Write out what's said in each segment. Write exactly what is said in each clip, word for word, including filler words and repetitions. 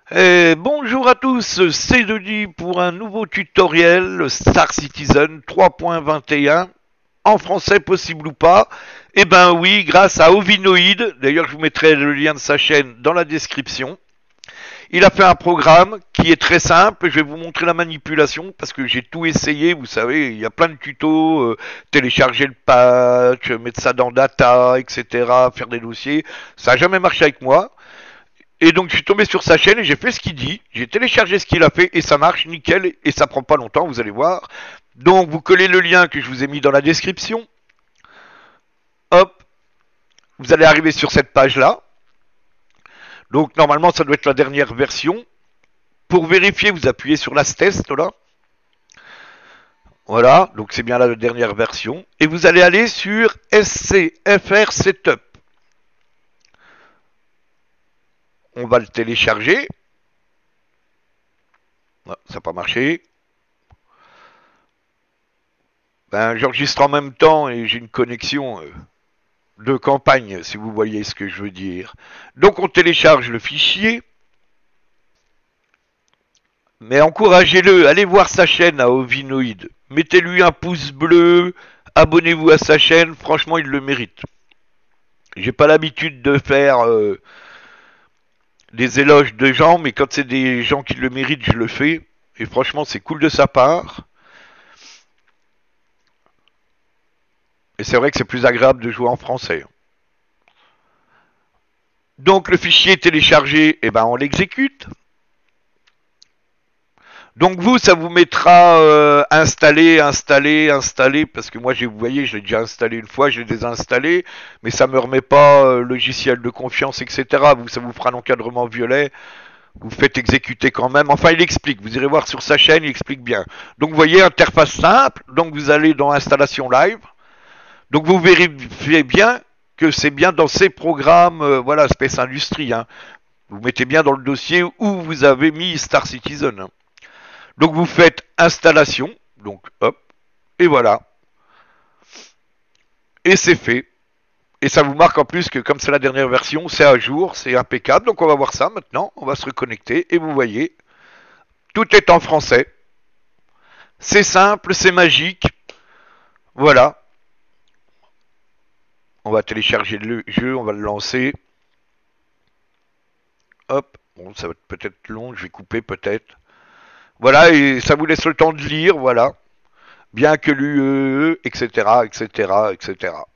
Et bonjour à tous, c'est Denis pour un nouveau tutoriel Star Citizen trois point vingt et un, en français possible ou pas. Eh ben oui, grâce à Ovinoid, d'ailleurs je vous mettrai le lien de sa chaîne dans la description. Il a fait un programme qui est très simple, je vais vous montrer la manipulation parce que j'ai tout essayé, vous savez, il y a plein de tutos, euh, télécharger le patch, mettre ça dans data, et cetera, faire des dossiers, ça n'a jamais marché avec moi. Et donc je suis tombé sur sa chaîne et j'ai fait ce qu'il dit, j'ai téléchargé ce qu'il a fait et ça marche nickel et ça prend pas longtemps, vous allez voir. Donc vous collez le lien que je vous ai mis dans la description. Hop, vous allez arriver sur cette page là. Donc normalement ça doit être la dernière version. Pour vérifier, vous appuyez sur la test là. Voilà, donc c'est bien la dernière version. Et vous allez aller sur S C F R Setup. On va le télécharger. Ah, ça n'a pas marché. Ben, j'enregistre en même temps et j'ai une connexion euh, de campagne, si vous voyez ce que je veux dire. Donc on télécharge le fichier. Mais encouragez-le, allez voir sa chaîne à Ovinoid. Mettez-lui un pouce bleu, abonnez-vous à sa chaîne, franchement il le mérite. J'ai pas l'habitude de faire euh, des éloges de gens, mais quand c'est des gens qui le méritent, je le fais. Et franchement c'est cool de sa part. Et c'est vrai que c'est plus agréable de jouer en français. Donc le fichier est téléchargé, et ben on l'exécute. Donc vous, ça vous mettra euh, installer, installer, installer, parce que moi, vous voyez, je l'ai déjà installé une fois, je l'ai désinstallé, mais ça me remet pas euh, logiciel de confiance, et cetera. Vous, ça vous fera un encadrement violet, vous faites exécuter quand même. Enfin, il explique, vous irez voir sur sa chaîne, il explique bien. Donc vous voyez, interface simple, donc vous allez dans installation live, donc vous vérifiez bien que c'est bien dans ces programmes, euh, voilà, Space Industry, hein. Vous mettez bien dans le dossier où vous avez mis Star Citizen, hein. Donc vous faites installation, donc hop, et voilà. Et c'est fait. Et ça vous marque en plus que comme c'est la dernière version, c'est à jour, c'est impeccable. Donc on va voir ça maintenant, on va se reconnecter et vous voyez, tout est en français. C'est simple, c'est magique. Voilà. On va télécharger le jeu, on va le lancer. Hop, bon ça va être peut-être long, je vais couper peut-être. Voilà, et ça vous laisse le temps de lire, voilà. Bien que l'U E E, et cetera, et cetera, et cetera.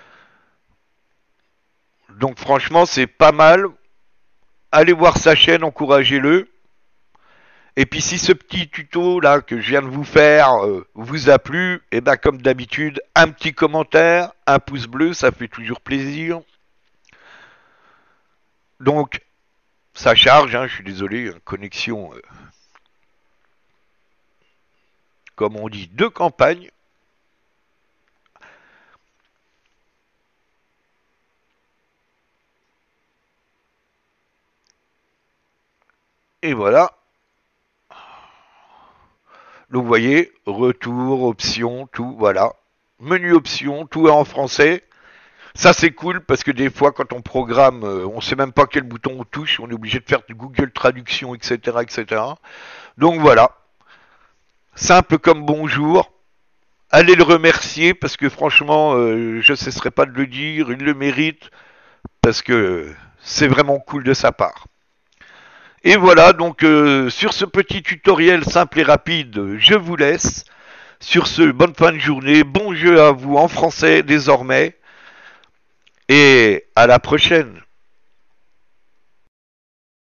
Donc franchement, c'est pas mal. Allez voir sa chaîne, encouragez-le. Et puis si ce petit tuto là que je viens de vous faire euh, vous a plu, et ben comme d'habitude, un petit commentaire, un pouce bleu, ça fait toujours plaisir. Donc ça charge, hein, je suis désolé, hein, connexion, euh, comme on dit, de campagne. Et voilà. Donc vous voyez, retour, options, tout, voilà. Menu options, tout est en français. Ça c'est cool parce que des fois quand on programme, euh, on sait même pas quel bouton on touche, on est obligé de faire du Google Traduction, et cetera, et cetera. Donc voilà, simple comme bonjour. Allez le remercier parce que franchement, euh, je ne cesserai pas de le dire, il le mérite parce que c'est vraiment cool de sa part. Et voilà, donc euh, sur ce petit tutoriel simple et rapide, je vous laisse. Sur ce, bonne fin de journée, bon jeu à vous en français désormais, et à la prochaine.